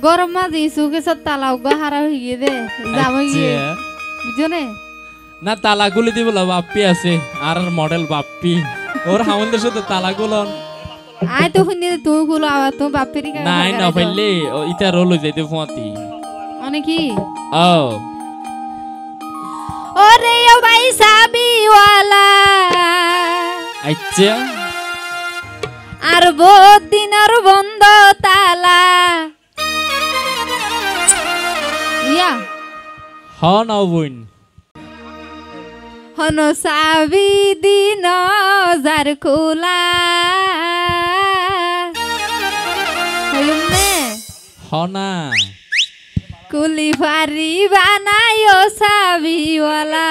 গরম মাঝে সুকে সব তালাও হারা হয়ে গিয়ে দে যাবো গিয়ে বুঝছো না না তালাগুলি দিব বাপ্পি আছে আর মডেল বাপ্পি ওর হামলদের সাথে তালাগুলো আই তো শুনি তুই গুলো আবার তো বাপ্পির নাই না ফেললে ইটা রোল হয়ে যাইতে ফোঁতি অনেকি ও ওরে ও ভাই সাবিওয়ালা আচ্ছা আর বহুত দিনের বন্ধ তালা ইয়া হন অবুন হন সাবি দিন যার খোলা হইমনে হনা কুলি ফারি বানায়ো সাবিওয়ালা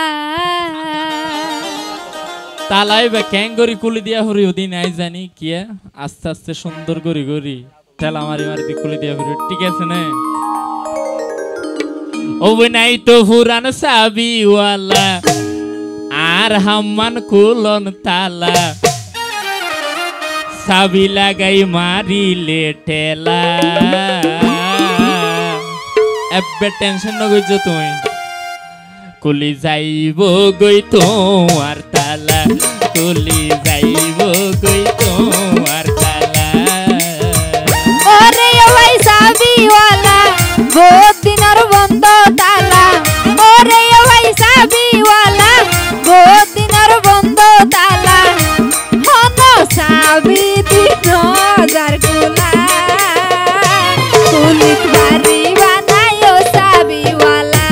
তালাই বা ক্যাঙ্গরি কুলি দিয়া হরি ওদিন আই জানি কিয়া আস্তে আস্তে সুন্দর গরি গরি তেলা মারি মারি দি কুলি দিয়া হরি ঠিক আছে না ও নাই তো পুরান সাবিওয়ালা আর হাম্মান কুলন তালা সাবি লাগাই মারিলে ঠেলা এবে টেনশন নগইছো তুমি কুলি যাইব গই তোমার তালা কুলি যাইব গই তোমার তালা ওরে ওই সাবিওয়ালা বহুত দিনের বন্ধ তালা ওরে ওই সাবিওয়ালা বহুত দিনের বন্ধ তালা হন সাবি দিন যার খোলা কুলি ভারি বানায়ো সাবিওয়ালা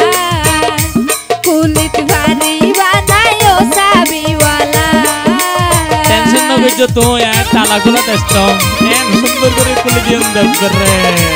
কুলি ভারি বানায়ো সাবিওয়ালা টেনশন নগইছো তুমি আর তালাগুলো দেখছো এন সুন্দর করে কুলি দিন দেব করে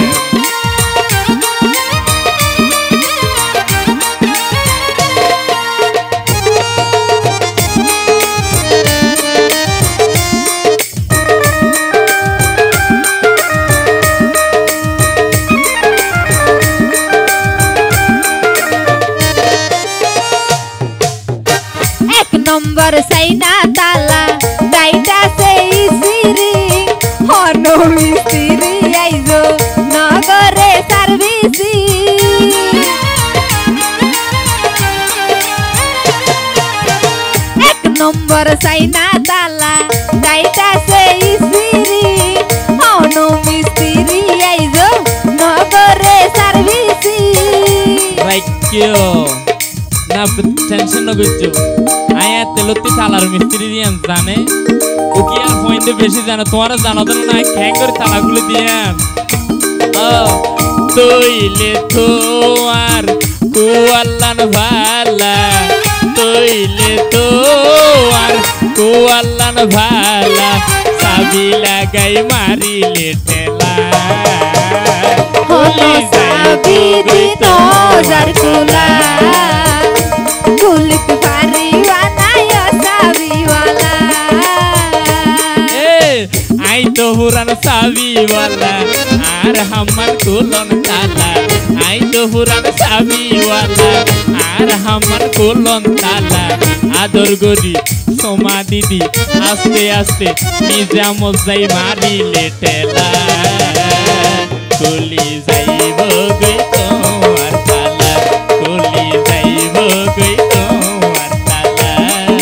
নম্বর সাইনা তালা ডাইটা সেই সিরি হনো মিস্ত্রি আইজো নগরে সার্ভিসি এক নম্বর সাইনা তালা ডাইটা সেই সিরি হনো মিস্ত্রি আইজো নগরে সার্ভিসি রাইকিও না টেনশন নগইছো আয়া তেলতি তালার মিস্ত্রি দিয়ান জানে ও কি আর পয়েন্টে বেশি জানে তোমার জানো তো না ক্যাং করে তালাগুলো দিয়ান ও তইলে তোমার কুয়াল্লান ভালা তইলে তোমার কুয়াল্লান ভালা সাবি লাগাই মারিলে ঠেলা হলো সাবি দিন যার খোলা কুলি ভারি বানায়ো সাবিওয়ালা আই তো পুরান সাবিওয়ালা আর হাম্মার কুলন তালা আই তো পুরান সাবিওয়ালা আর হাম্মার কুলন তালা আদর গরি সোমা দিদি আস্তে আস্তে নিজাম যাই মারিলে ঠেলা কুলি যাইব গই তোমার তালা কুলি যাইব গই তোমার তালা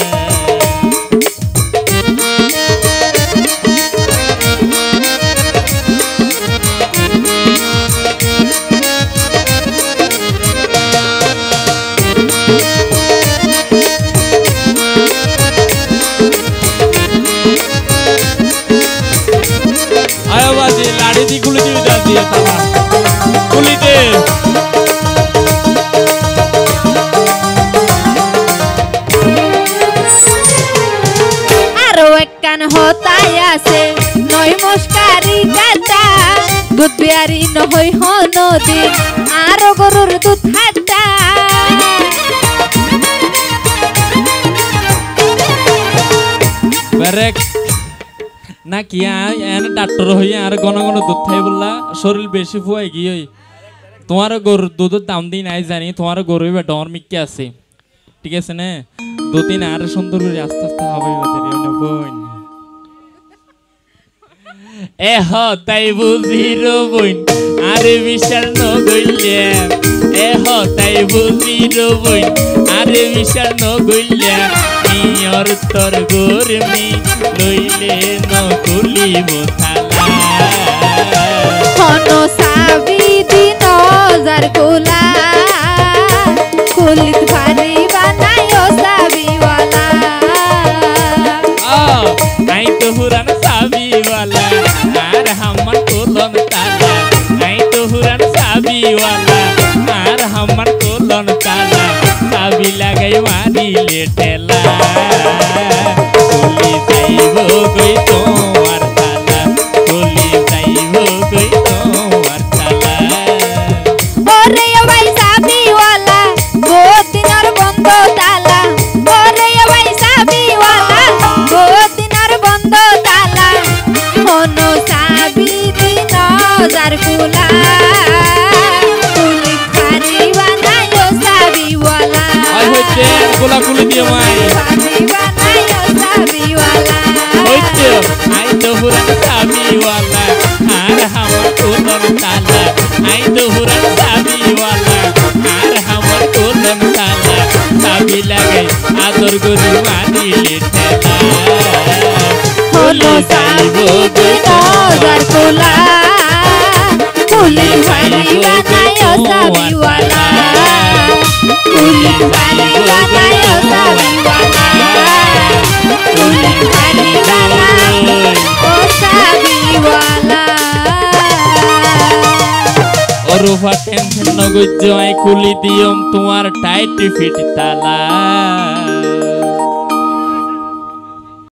আয় বাজি লাড়ি দি গুলি দি দাও দিয়া তালা গুলি দে আরো একখান হতাই আছে নয় মস্কারি কাটা দুধ বিয়ারি নহই হনদিন আরো গরুর দুধ হাটা বেরেক না কি এনে ডাক্তার হইয়া আর ঘন ঘন দুধ খাই বললা শরীর বেশি ফুয়াই গিয়ে তোমার গরুর দুধের দাম দিন নাই জানি তোমার গরু ডর মিক্কি আছে ঠিক আছে না দুদিন আর সুন্দর করে আস্তে আস্তে হবে বোন এহ তাই বুঝির বইন আরে বিশাল নগইলে এহ তাই বুঝির বইন আরে বিশাল নগইলে মিয়র তোর গরমি লইলে নকুলিব থালা হন সাবি দিন যার কোলা কুলিত ভারি বানায়ো সাবিওয়ালা আই তো হুরান সাবিওয়ালা আর হামান কোলন তালা আই তো হুরান সাবিওয়ালা আর হামান কোলন তালা সাবি লাগাই মারিলে ঠেলা কুলি যাইব গই তোমার তালা কুলি যাইব গই তোমার তালা ওরে ভাই সাবিওয়ালা গোদিনার বন্ধ তালা ওরে ভাই সাবিওয়ালা গোদিনার বন্ধ তালা হন সাবি দিন যার কোলা কুলিত ভারি বানায়ো সাবিওয়ালা আই হইতে কোলা কুলি দিও মাই ভারি বানায়ো সাবিওয়ালা হইতে আই তো হুরান সাবিওয়ালা আর হামার কোলন তালা আই তো হুরান সাবিওয়ালা আর হামার কোলন তালা সাবি লাগাই আদর গরি মারিলে ঠেলা হন সাবি দিন যার কোলা কুলিত ভারি বানায়ো সাবিওয়ালা কুলিত ভারি বানায়ো সাবিওয়ালা কুলিত ভারি বানায়ো সাবিওয়ালা অরুফা টেনশন নগজ্য আই কুলি দিয়ম তোমার টাইট ফিট তালা